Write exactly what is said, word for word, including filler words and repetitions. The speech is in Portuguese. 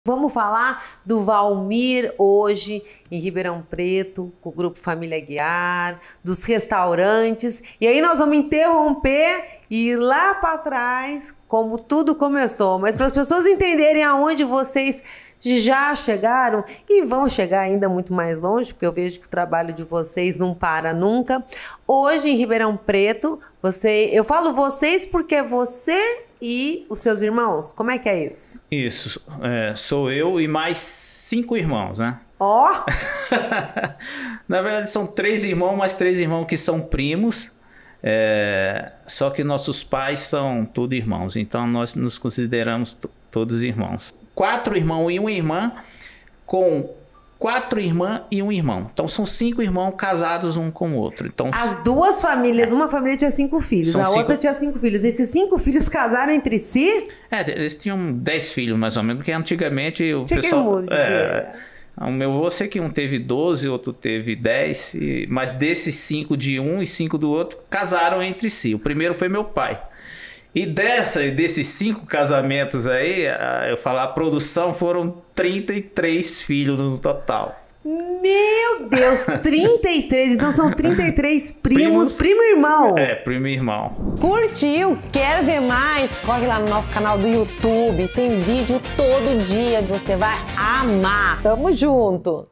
Vamos falar do Valmir hoje em Ribeirão Preto, com o Grupo Família Aguiar, dos restaurantes. E aí nós vamos interromper e ir lá para trás, como tudo começou. Mas para as pessoas entenderem aonde vocês já chegaram e vão chegar ainda muito mais longe, porque eu vejo que o trabalho de vocês não para nunca. Hoje em Ribeirão Preto, você, eu falo vocês porque é você e os seus irmãos. Como é que é isso? Isso, é, sou eu e mais cinco irmãos, né? Ó! Oh. Na verdade são três irmãos, mas três irmãos que são primos. É, só que nossos pais são todos irmãos, então nós nos consideramos todos irmãos. Quatro irmãos e uma irmã, com quatro irmãs e um irmão. Então são cinco irmãos casados um com o outro. Então, as duas famílias, uma família tinha cinco filhos, são a cinco... outra tinha cinco filhos. Esses cinco filhos casaram entre si? É, eles tinham dez filhos mais ou menos, porque antigamente o tinha pessoal... Que é, o meu avô sei que um teve doze, outro teve dez, e, mas desses cinco de um e cinco do outro casaram entre si. O primeiro foi meu pai. E dessa, desses cinco casamentos aí, eu falar, a produção foram trinta e três filhos no total. Meu Deus, trinta e três, então são trinta e três primos, primos primo e irmão. É, primo e irmão. Curtiu? Quer ver mais? Corre lá no nosso canal do YouTube, tem vídeo todo dia que você vai amar. Tamo junto!